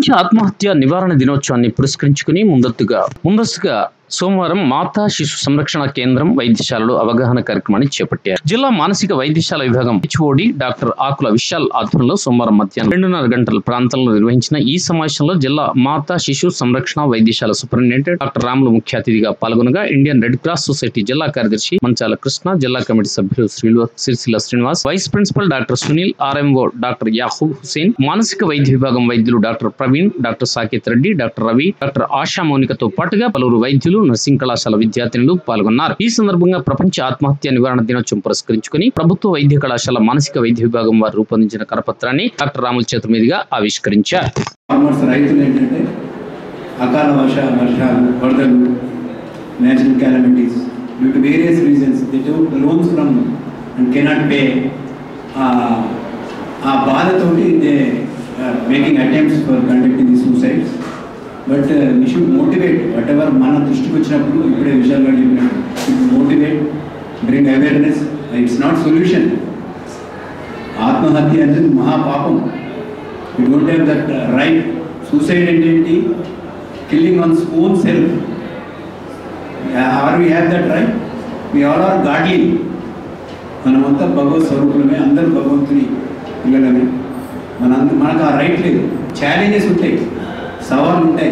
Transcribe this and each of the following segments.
ప్రపంచ ఆత్మహత్య నివారణ దినోత్సవాన్ని పురస్కరించుకుని ముందస్తుగా సోమవారం మాతా శిశు సంరక్షణ కేంద్రం వైద్యశాలలో అవగాహన కార్యక్రమాన్ని చేపట్టారు. జిల్లా మానసిక వైద్యశాల విభాగం హెచ్ఓడి డాక్టర్ ఆకుల విశాల్ ఆధ్వర్యంలో సోమవారం మధ్యాహ్నం 2:30 గంటల ప్రాంతంలో నిర్వహించిన ఈ సమావేశంలో జిల్లా మాతా శిశు సంరక్షణ వైద్యశాల సూపరింటెండెంట్ డాక్టర్ రాములు ముఖ్య అతిథిగా పాల్గొనగా ఇండియన్ రెడ్ క్రాస్ సొసైటీ జిల్లా కార్యదర్శి మంచాల కృష్ణ, జిల్లా కమిటీ సభ్యులు Sircilla Srinivas, vice principal doctor Sunil, RMO doctor Yakub Hussain, మానసిక వైద్య విభాగం వైద్యులు doctor Praveen, doctor Saketh Reddy, doctor Ravi, doctor Asha మౌనికతో పాటుగా పలువురు వైద్యులు, నర్సింగ్ కళాశాల విద్యార్థినులు పాల్గొన్నారు. ఈ సందర్భంగా ప్రపంచ ఆత్మహత్య నివారణ దినోత్సవం పురస్కరించుకుని ప్రభుత్వ వైద్య కళాశాల మానసిక వైద్య విభాగం వారు రూపొందించిన కరపత్రాన్ని డాక్టర్ రాముల చేతుల మీదుగా ఆవిష్కరించారు. రైతులు ఏంటంటే అకాల వర్షాలు, వరదలు, natural calamities due to various reasons they take loans from and cannot pay. ఆ బాధతోటి they making attempts for conducting the suicides. But we should motivate whatever మన దృష్టికి వచ్చినప్పుడు ఇప్పుడే విషయాలు చెప్పినట్టు motivate, bring awareness. It's not solution. ఆత్మహత్య అనేది మహాపాపం. You don't have that right. Suicide అంటే ఏంటి? Killing one's own self. Are we have that right? We all are godly. మనమంతా భగవత్ స్వరూపులమే, అందరూ భగవంతుని పిల్లలమే. మనకు ఆ రైట్ లేదు. ఛాలెంజెస్ ఉంటాయి, సవాళ్ళు ఉంటాయి.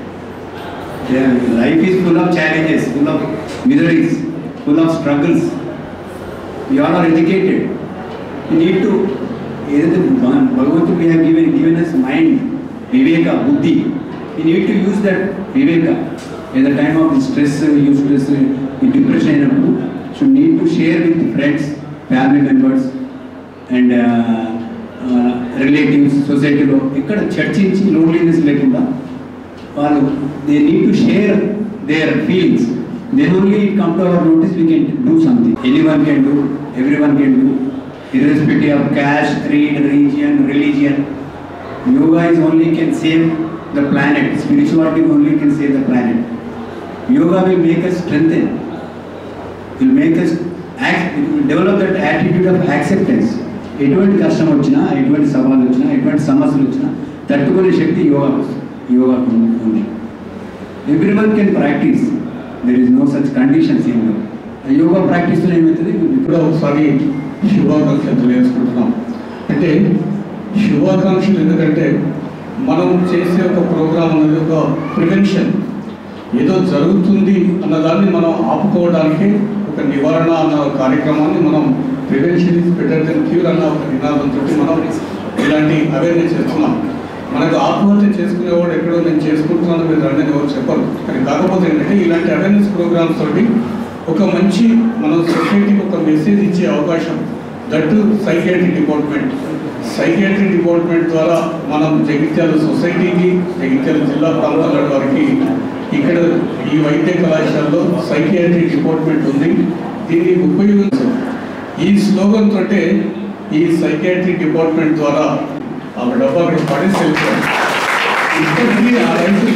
Life is full of challenges, full of miseries, full of struggles. You all are educated. You need to ఏదైతే భగవంతుడు we have given us mind, వివేక, బుద్ధి. You need to use that వివేక. At the time of stress, ఈ depression అయినప్పుడు should need to share with friends, family members and relatives, సొసైటీలో ఎక్కడ చర్చించి లోన్లీనెస్ లేకుండా వాళ్ళు they need to share their feelings. Then only it come to our notice we can do something. Anyone can do, everyone can do, irrespective of caste, creed, religion. Yoga is only can save the planet. Spirituality only can save the planet. Yoga will make us strengthen. Will make us develop that attitude of acceptance. ఎటువంటి కష్టం వచ్చినా, ఎటువంటి సవాళ్ళు వచ్చినా, ఎటువంటి సమస్యలు వచ్చినా తట్టుకునే శక్తి యోగా ఉంది. Everyone can practice. There is no such conditions. Yoga ప్రాక్టీస్లో ఏమవుతుంది? ఇప్పుడు ఒకసారి శుభాకాంక్షలు తెలియజేసుకుంటున్నాం. అంటే శుభాకాంక్షలు ఎందుకంటే మనం చేసే ఒక ప్రోగ్రాం అనేది ఒక ప్రివెన్షన్. ఏదో జరుగుతుంది అన్నదాన్ని మనం ఆపుకోవడానికి ఒక నివారణ అన్న కార్యక్రమాన్ని మనం prevention is better than cure అన్న ఒక నినాదంతో మనం ఇలాంటి అవేర్నెస్ చేస్తున్నాం. మనకు ఆత్మహత్య చేసుకునేవాడు ఎక్కడో నేను చేసుకుంటున్నాను మీరు రండి ఎవరు చెప్పరు. కానీ కాకపోతే ఏంటంటే ఇలాంటి అవేర్నెస్ ప్రోగ్రామ్స్ తోటి ఒక మంచి మన సొసైటీకి ఒక మెసేజ్ ఇచ్చే అవకాశం. దట్టు సైకియాట్రీ డిపార్ట్మెంట్ ద్వారా మనం జగిత్యాల సొసైటీకి, జగిత్యాల జిల్లా ప్రాంతాల వారికి ఇక్కడ ఈ వైద్య కళాశాలలో సైకియాట్రీ డిపార్ట్మెంట్ ఉంది. దీన్ని ఉపయోగించారు. ఈ స్లోగన్ తోటే ఈ సైకియాట్రీ డిపార్ట్మెంట్ ద్వారా ఆ డబ్బా అక్కడ పడేసి వెళ్తారు. ఇప్పటికీ ఆ రైతు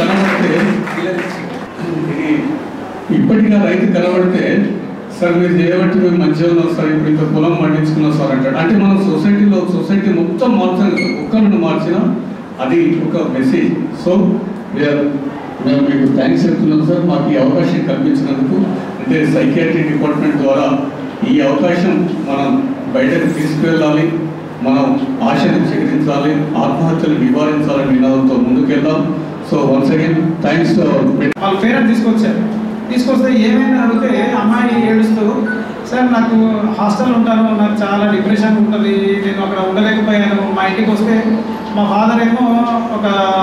కనబడితే సార్ మీరు చేయబట్టి మేము మంచిగా ఉన్నాం సార్, ఇప్పుడు ఇంత పొలం పండించుకున్నాం సార్ అంటాడు. అంటే మన సొసైటీ మొత్తం మార్చాలి. ఒక్కరిని మార్చినా అది ఒక మెసేజ్. సో మేము మీకు థ్యాంక్స్ చెప్తున్నాం సార్, మాకు ఈ అవకాశం కల్పించినందుకు. అంటే సైకియాట్రీ డిపార్ట్మెంట్ ద్వారా ఈ అవకాశం మనం బయటకు తీసుకువెళ్ళాలి, మనం ఆశను చికిత్సించాలి, ఆత్మహత్యలు నివారించాలని నినాదంతో ముందుకెళ్దాం. So once again thanks to వాళ్ళ పేరెంట్ తీసుకొస్తే ఏమైనా అడిగితే అమ్మాయి ఏడుస్తూ సార్ నాకు హాస్టల్ ఉంటాను, నాకు చాలా డిప్రెషన్ ఉంటుంది, నేను అక్కడ ఉండలేకపోయాను. మా ఇంటికి వస్తే మా ఫాదర్ ఏమో ఒక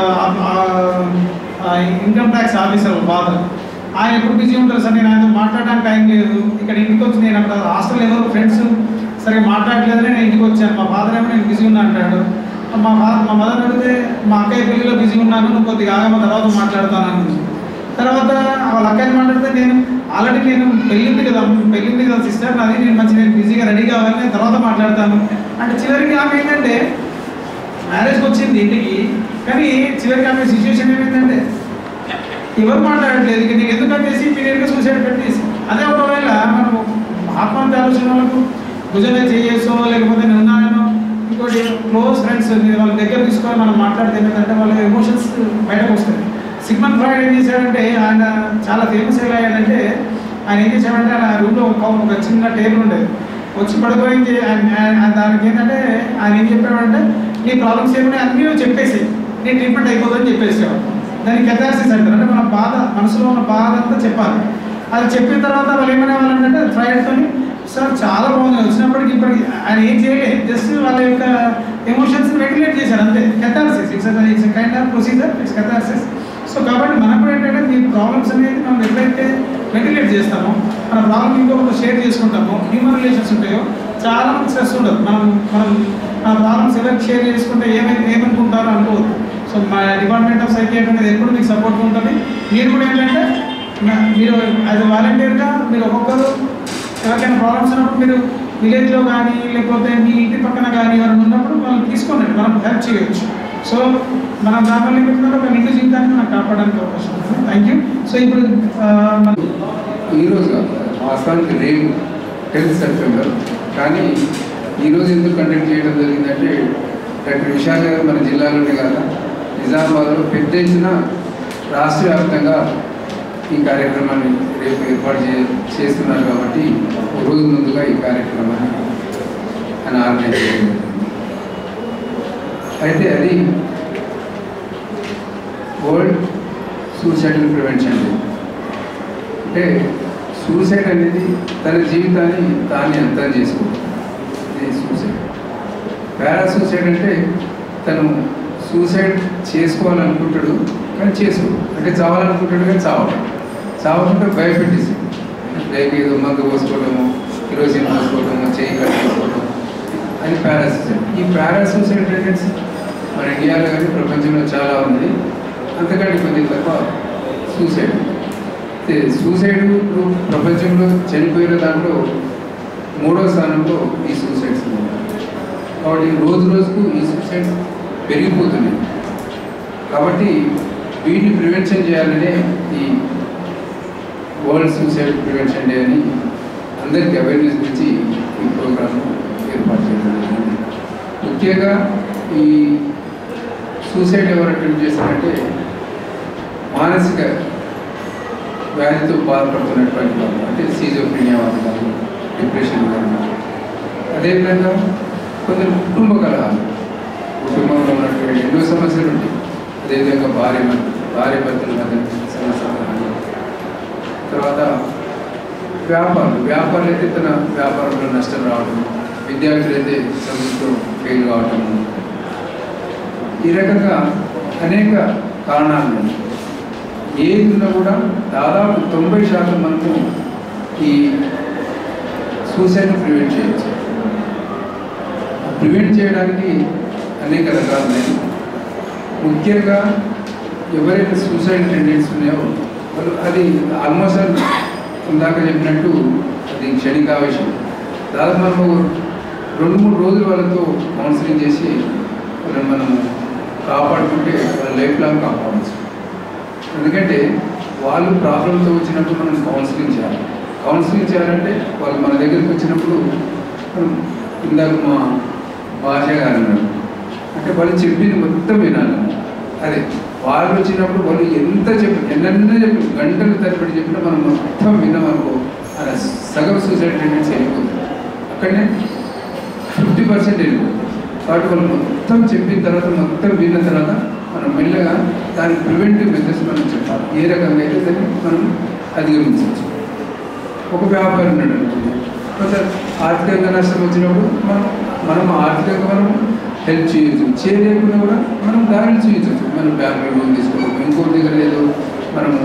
ఇన్కమ్ ట్యాక్స్ ఆఫీసర్ ఫాదర్. ఆయన ఎప్పుడు బిజీ ఉంటారు సార్, నేను ఆయనతో మాట్లాడడానికి టైం లేదు. ఇక్కడ ఇంటికి వచ్చి నేను అక్కడ హాస్టల్ ఎవరు ఫ్రెండ్స్ సరే మాట్లాడలేదని నేను ఇంటికి వచ్చాను. మా ఫాదర్ ఏమో నేను బిజీ ఉన్నా అంటాడు. మా మదర్ అడిగితే మా అక్కయ్య పెళ్ళిలో బిజీ ఉన్నాను, నువ్వు కొద్దిగా ఆగమ తర్వాత మాట్లాడతాను. తర్వాత వాళ్ళ అక్కయ్య మాట్లాడితే నేను ఆల్రెడీ పెళ్ళింది కదా సిస్టర్ నాది, నేను బిజీగా రెడీ కావాలి, నేను తర్వాత మాట్లాడతాను అంటే చివరికి ఆమె ఏంటంటే మ్యారేజ్కి వచ్చింది ఇంటికి, కానీ చివరికి ఆమె సిచ్యువేషన్ ఏమైందంటే ఎవరు మాట్లాడట్లేదు. ఇక నీకు ఎందుకంటేసి పీరియడ్గా సూసైడ్ పెట్టేసి. అదే ఒకవేళ మనం ఆత్మహత్య ఆలోచన వాళ్ళకు భుజమే చేయేసో లేకపోతే నేను ఉన్నానో ఇంకోటి క్లోజ్ ఫ్రెండ్స్ వాళ్ళ దగ్గర తీసుకొని మనం మాట్లాడితే ఏంటంటే వాళ్ళ ఎమోషన్స్ బయటకు వస్తాయి. సిగ్మండ్ ఫ్రాయిడ్ ఏం చేశాడంటే ఆయన చాలా ఫేమస్ ఎలా అయ్యాడంటే ఆయన ఏం చేశాడంటే ఆయన రూమ్లో ఒక చిన్న టేబుల్ ఉండేది, వచ్చి పడుకొని దానికి ఏంటంటే ఆయన ఏం చెప్పాడంటే నీ ప్రాబ్లమ్స్ ఏమైనా అన్నీ చెప్పేసి నీ ట్రీట్మెంట్ అయిపోతుందని చెప్పేసేవాడు. దానికి కెథార్సిస్ అంటారు, అంటే మన బాధ మనసులో ఉన్న బాధ అంతా చెప్పాలి. అది చెప్పిన తర్వాత వాళ్ళు ఏమనే వాళ్ళంటే ఫ్రైడ్తో సార్ చాలా బాగుంది వచ్చినప్పటికి ఇప్పటికి ఆయన ఏం చేయలేదు, జస్ట్ వాళ్ళ యొక్క ఎమోషన్స్ వెంటిలేట్ చేశారు అంతే. Catharsis it's kind of procedure, it's catharsis. So కాబట్టి మనకు ఏంటంటే మీ ప్రాబ్లమ్స్ అనేది మనం ఎప్పుడైతే వెంటిలేట్ చేస్తామో మన ప్రాబ్లమ్ ఇంకొకరు షేర్ చేసుకుంటామో హ్యూమన్ రిలేషన్స్ ఉంటాయో చాలా మంది స్ట్రెస్ ఉండదు. మనం మన ప్రాబ్లమ్స్ ఎవరికి షేర్ చేసుకుంటే ఏమనుకుంటారో అనుకోవద్దు. సో మా డిపార్ట్మెంట్ ఆఫ్ సైకియాట్రీ అనేది ఎప్పుడు మీకు సపోర్ట్గా ఉంటుంది. మీరు కూడా ఏంటంటే మీరు యాజ్ ఎ వాలంటీర్గా మీరు ఒక్కొక్కరు ఎవరికైనా ప్రాబ్లమ్స్ ఉన్నప్పుడు మీరు విలేజ్లో కానీ లేకపోతే మీ ఇంటి పక్కన కానీ ఎవరైనా ఉన్నప్పుడు మనం తీసుకోండి, మనం హెల్ప్ చేయవచ్చు. సో మనం దానివల్ల ఏమవుతుందంటే ఒక నిండు జీవితాన్ని మనం కాపాడడానికి అవకాశం ఉంటుంది. Thank you. సో ఇప్పుడు ఈరోజు వాస్తవానికి రేపు 10th సెప్టెంబర్, కానీ ఈరోజు ఎందుకు కండక్ట్ చేయడం జరిగిందంటే డాక్టర్ విశాల్ గారు మన జిల్లాలోనే కాదు నిజామాబాద్లో పెద్ద ఎత్తున రాష్ట్ర వ్యాప్తంగా ఈ కార్యక్రమాన్ని రేపు ఏర్పాటు చేస్తున్నారు కాబట్టి ఒక రోజు ముందుగా ఈ కార్యక్రమాన్ని ఆయన ఆర్గనైజ్ చేయడం. అయితే అది వరల్డ్ సూసైడల్ ప్రివెన్షన్ డే. అంటే సూసైడ్ అనేది తన జీవితాన్ని తానే అంతం చేసుకోవడం, ఇది సూసైడ్. పారాసూసైడ్ అంటే తను సూసైడ్ చేసుకోవాలనుకుంటాడు కానీ చేసుకోడు, అంటే చావాలనుకుంటాడు కానీ చావాలంటే భయపెట్టేసి లైక్ ఏదో మందు పోసుకోవడము, కిరోసిన్ పోసుకోవడము, చేయి కట్టుకోవడం అది పారాసూసైడ్. ఈ పారాసూసైడ్ టెండెన్సీ మన ఇండియాలో కానీ ప్రపంచంలో చాలా ఉంది, అంతకంటే కొద్ది తప్ప సూసైడ్. సూసైడ్ ప్రపంచంలో చనిపోయిన దాంట్లో 3వ స్థానంలో ఈ సూసైడ్స్ ఉన్నాయి. కాబట్టి రోజుకు ఈ సూసైడ్స్ పెరిగిపోతున్నాయి. కాబట్టి వీటిని ప్రివెన్షన్ చేయాలనే ఈ వరల్డ్ సూసైడ్ ప్రివెన్షన్ డే అని అందరికీ అవేర్నెస్ గురించి ఈ ప్రోగ్రామ్ ఏర్పాటు చేయడం జరిగింది. ముఖ్యంగా ఈ సూసైడ్ ఎవరు అటెంప్ట్ చేస్తారంటే మానసిక వ్యాధితో బాధపడుతున్నటువంటి వాళ్ళు, అంటే సీజోఫ్రీనియా వాళ్ళు కానీ, డిప్రెషన్ కానీ, అదేవిధంగా కొందరు కుటుంబ కలహాలు, కుటుంబంలో ఉన్నటువంటి ఎన్నో సమస్యలు ఉంటాయి. అదేవిధంగా భార్య భర్తల మధ్య సమస్యలు కానీ, తర్వాత వ్యాపారులు అయితే తన వ్యాపారంలో నష్టం రావడం, విద్యార్థులు అయితే చదువుతో ఫెయిల్ కావటం, ఈ రకంగా అనేక కారణాలు ఉన్నాయి. ఏది ఉన్నా కూడా దాదాపు 90% మనము ఈ సూసైడ్ని ప్రివెంట్ చేయవచ్చు. ప్రివెంట్ చేయడానికి అనేక రకాలు ఉన్నాయి. ముఖ్యంగా ఎవరైతే సూసైడ్ టెండెన్సీ ఉన్నాయో వాళ్ళు అది ఆల్మోస్ట్ ఇందాక చెప్పినట్టు అది క్షణికావేశం. దాదాపు మనము 2-3 రోజులు వాళ్ళతో కౌన్సిలింగ్ చేసి వాళ్ళని మనం కాపాడుకుంటే వాళ్ళ లైఫ్ లాంగ్ కాపాడవచ్చు. ఎందుకంటే వాళ్ళు ప్రాబ్లంతో వచ్చినప్పుడు మనం కౌన్సిలింగ్ చేయాలంటే వాళ్ళు మన దగ్గరికి వచ్చినప్పుడు మనం ఇందాక మా భాష గారు అన్నారు, అంటే వాళ్ళు చెప్పింది మొత్తం వినాలి. అదే వాళ్ళు వచ్చినప్పుడు వాళ్ళు ఎంత ఎన్నెన్నో గంటలు తరబడి చెప్పినా మనం మొత్తం విన్నామనుకో అలా సగం సూసైడ్ టెండెన్సీ వెళ్ళిపోతుంది, అక్కడనే 50% వెళ్ళిపోతుంది. కాబట్టి వాళ్ళు మొత్తం చెప్పిన తర్వాత మొత్తం విన్న తర్వాత మనం మెల్లగా దాని ప్రివెంటివ్ మెథడ్స్ మనం చెప్పాలి. ఏ రకంగా అయితే దాన్ని మనం అధిగమించవచ్చు. ఒక వ్యాపారం ఉన్నాడు అనుకోండి, కొంత ఆర్థికంగా నష్టం వచ్చినప్పుడు మనం ఆర్థికంగా మనం హెల్ప్ చేయొచ్చు, చేయలేకుండా కూడా మనం దారిని చూపించవచ్చు. మనం బ్యాంకులో లోన్ తీసుకోవడం, ఇంకోటి దగ్గర ఏదో మనము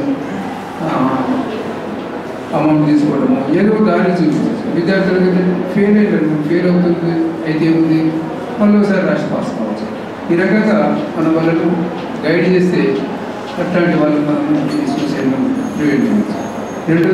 అమౌంట్ తీసుకోవడము, ఏదో దారిని చూపించవచ్చు. విద్యార్థులకైతే ఫెయిల్ అవుతుంది అయితే ఏముంది మళ్ళీ ఒకసారి రాసి పాస్ కావచ్చు. ఈ రకంగా మన వాళ్ళను గైడ్ చేస్తే అట్లాంటి వాళ్ళు మనము ఈ సూసైడ్ను ప్రివెంట్ చేయవచ్చు.